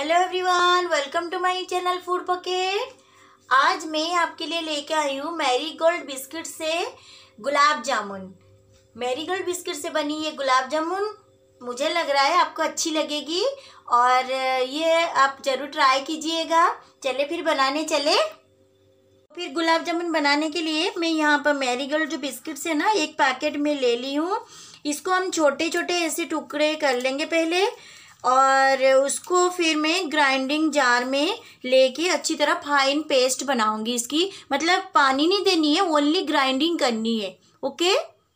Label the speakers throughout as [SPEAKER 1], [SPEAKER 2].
[SPEAKER 1] Hello everyone, welcome to my channel food pocket. आज मैं आपके लिए लेके आई हूँ मैरीगोल्ड बिस्किट से गुलाब जामुन। मैरीगोल्ड बिस्किट से बनी ये गुलाब जामुन मुझे लग रहा है आपको अच्छी लगेगी और ये आप ज़रूर ट्राई कीजिएगा। चले फिर बनाने चले। फिर गुलाब जामुन बनाने के लिए मैं यहाँ पर मैरीगोल्ड जो बिस्किट्स है ना, एक पैकेट में ले ली हूँ। इसको हम छोटे छोटे ऐसे टुकड़े कर लेंगे पहले और उसको फिर मैं ग्राइंडिंग जार में लेके अच्छी तरह फाइन पेस्ट बनाऊंगी। इसकी मतलब पानी नहीं देनी है, ओनली ग्राइंडिंग करनी है। ओके,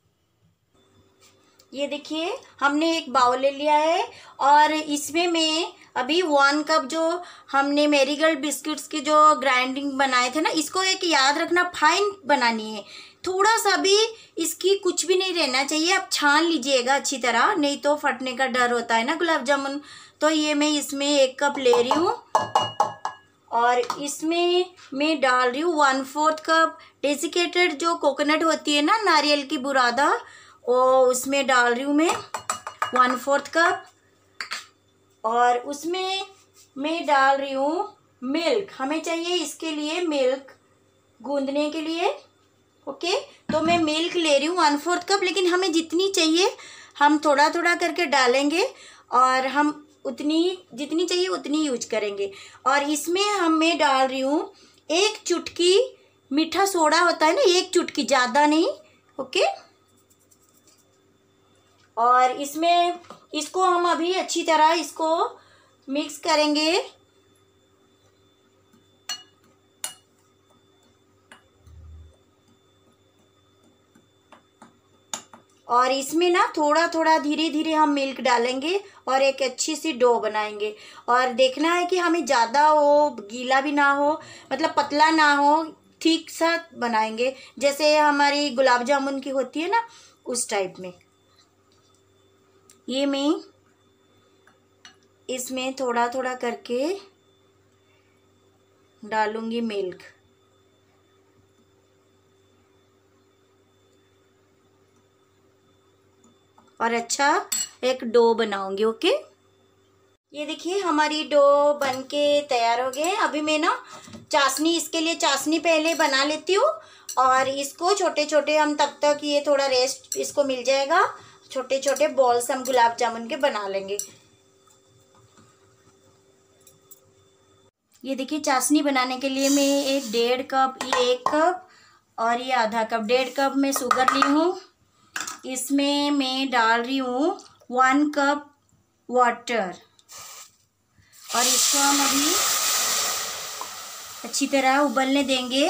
[SPEAKER 1] ये देखिए हमने एक बाउल ले लिया है और इसमें मैं अभी 1 कप जो हमने मैरीगोल्ड बिस्किट्स के जो ग्राइंडिंग बनाए थे ना, इसको एक याद रखना फाइन बनानी है। थोड़ा सा भी इसकी कुछ भी नहीं रहना चाहिए। आप छान लीजिएगा अच्छी तरह, नहीं तो फटने का डर होता है ना गुलाब जामुन। तो ये मैं इसमें 1 कप ले रही हूँ और इसमें मैं डाल रही हूँ 1/4 कप डेसिकेटेड जो कोकोनट होती है ना, नारियल की बुरादा, वो उसमें डाल रही हूँ मैं 1/4 कप। और उसमें मैं डाल रही हूँ मिल्क। हमें चाहिए इसके लिए मिल्क गूंदने के लिए। ओके, तो मैं मिल्क ले रही हूँ 1/4 कप, लेकिन हमें जितनी चाहिए हम थोड़ा थोड़ा करके डालेंगे और हम जितनी चाहिए उतनी यूज करेंगे। और इसमें मैं डाल रही हूँ 1 चुटकी मीठा सोडा होता है ना, 1 चुटकी, ज़्यादा नहीं। ओके, और इसको हम अभी अच्छी तरह इसको मिक्स करेंगे। और इसमें ना थोड़ा थोड़ा धीरे धीरे हम मिल्क डालेंगे और एक अच्छी सी डो बनाएंगे। और देखना है कि हमें ज़्यादा वो गीला भी ना हो, मतलब पतला ना हो, ठीक सा बनाएंगे जैसे हमारी गुलाब जामुन की होती है ना, उस टाइप में। ये मैं इसमें थोड़ा थोड़ा करके डालूंगी मिल्क। और अच्छा एक डो बनाऊंगी। ओके, ये देखिए हमारी डो बनके तैयार हो गए। अभी मैं ना इसके लिए चाशनी पहले बना लेती हूँ और इसको छोटे छोटे हम तब तक ये थोड़ा रेस्ट इसको मिल जाएगा, छोटे छोटे बॉल्स हम गुलाब जामुन के बना लेंगे। ये देखिए चाशनी बनाने के लिए मैं ये 1.5 कप, ये 1 कप और ये आधा कप, 1.5 कप में शुगर ली हूँ। इसमें मैं डाल रही हूँ 1 कप वाटर और इसको हम अभी अच्छी तरह उबलने देंगे।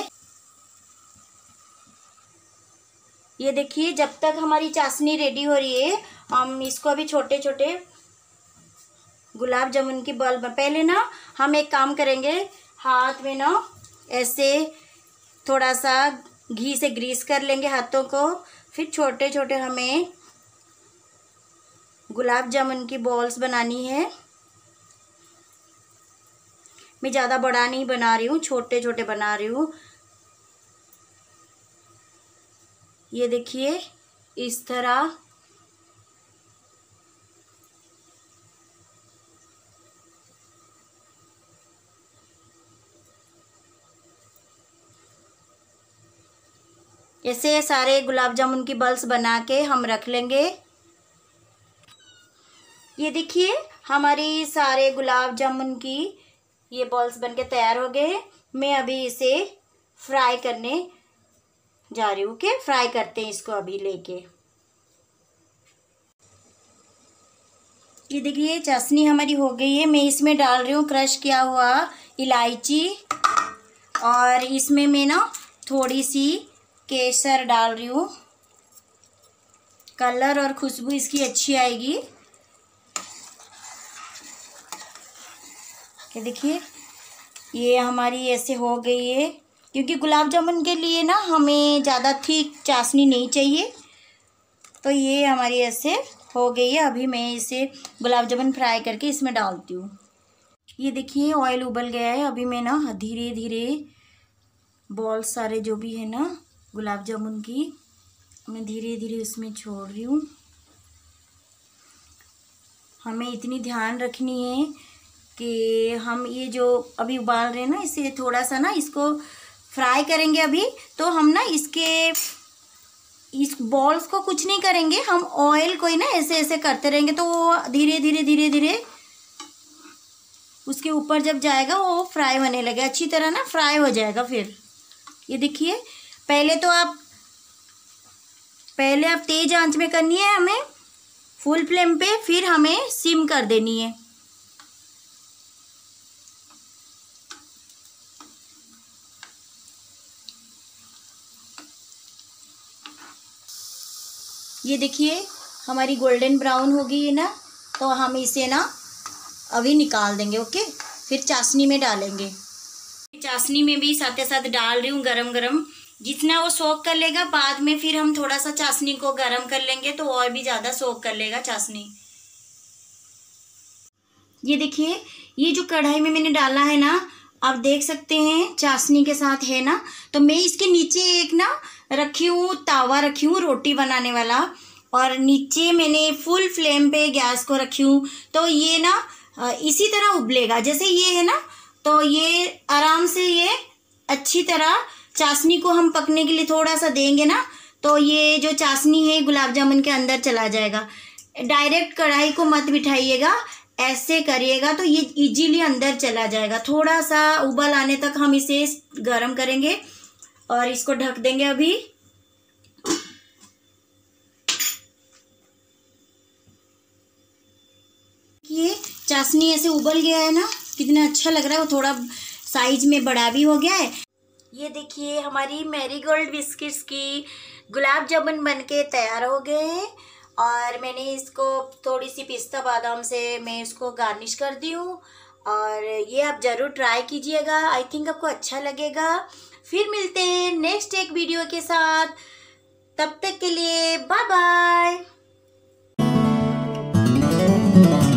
[SPEAKER 1] ये देखिए जब तक हमारी चाशनी रेडी हो रही है, हम इसको अभी छोटे छोटे गुलाब जामुन की बॉल पहले ना हम एक काम करेंगे, हाथ में ना ऐसे थोड़ा सा घी से ग्रीस कर लेंगे हाथों को। फिर छोटे छोटे हमें गुलाब जामुन की बॉल्स बनानी है। मैं ज़्यादा बड़ा नहीं बना रही हूँ, छोटे छोटे बना रही हूँ। ये देखिए इस तरह। ऐसे सारे गुलाब जामुन की बॉल्स बना के हम रख लेंगे। ये देखिए हमारी सारे गुलाब जामुन की ये बॉल्स बनके तैयार हो गए। मैं अभी इसे फ्राई करने जा रही हूँ। ओके, फ्राई करते हैं इसको अभी लेके। ये देखिए चाशनी हमारी हो गई है। मैं इसमें डाल रही हूँ क्रश किया हुआ इलायची और इसमें मैं ना थोड़ी सी केसर डाल रही हूँ, कलर और खुशबू इसकी अच्छी आएगी। ये देखिए ये हमारी ऐसे हो गई है, क्योंकि गुलाब जामुन के लिए ना हमें ज़्यादा थिक चाशनी नहीं चाहिए। तो ये हमारी ऐसे हो गई है। अभी मैं इसे गुलाब जामुन फ्राई करके इसमें डालती हूँ। ये देखिए ऑयल उबल गया है। अभी मैं ना धीरे धीरे बॉल सारे जो भी है ना गुलाब जामुन की, मैं धीरे धीरे उसमें छोड़ रही हूँ। हमें इतनी ध्यान रखनी है कि हम ये जो अभी उबाल रहे हैं ना, इसे थोड़ा सा ना इसको फ्राई करेंगे अभी। तो हम ना इस बॉल्स को कुछ नहीं करेंगे, हम ऑयल को ही ना ऐसे ऐसे करते रहेंगे, तो वो धीरे धीरे धीरे धीरे उसके ऊपर जब जाएगा वो फ्राई होने लगे, अच्छी तरह ना फ्राई हो जाएगा। फिर ये देखिए, पहले आप तेज आंच में करनी है हमें, फुल फ्लेम पे, फिर हमें सिम कर देनी है। ये देखिए हमारी गोल्डन ब्राउन हो गई है ना, तो हम इसे ना अभी निकाल देंगे। ओके, फिर चाशनी में डालेंगे। चाशनी में भी साथ साथ डाल रही हूँ गरम गरम, जितना वो सोख कर लेगा, बाद में फिर हम थोड़ा सा चाशनी को गरम कर लेंगे तो और भी ज़्यादा सोख कर लेगा चाशनी। ये देखिए, ये जो कढ़ाई में मैंने डाला है ना, आप देख सकते हैं चाशनी के साथ है ना। तो मैं इसके नीचे एक ना रखी हूँ, तावा रखी हूँ रोटी बनाने वाला, और नीचे मैंने फुल फ्लेम पे गैस को रखी हूँ। तो ये ना इसी तरह उबलेगा जैसे ये है ना, तो ये आराम से ये अच्छी तरह चाशनी को हम पकने के लिए थोड़ा सा देंगे ना, तो ये जो चाशनी है गुलाब जामुन के अंदर चला जाएगा। डायरेक्ट कढ़ाई को मत बिठाइएगा, ऐसे करिएगा तो ये इजीली अंदर चला जाएगा। थोड़ा सा उबाल आने तक हम इसे गरम करेंगे और इसको ढक देंगे अभी। ये चाशनी ऐसे उबल गया है ना, कितना अच्छा लग रहा है, वो थोड़ा साइज में बड़ा भी हो गया है। ये देखिए हमारी मैरीगोल्ड बिस्किट्स की गुलाब जामुन बनके तैयार हो गए हैं, और मैंने इसको थोड़ी सी पिस्ता बादाम से मैं इसको गार्निश कर दी हूँ। और ये आप ज़रूर ट्राई कीजिएगा, आई थिंक आपको अच्छा लगेगा। फिर मिलते हैं नेक्स्ट एक वीडियो के साथ, तब तक के लिए बाय बाय।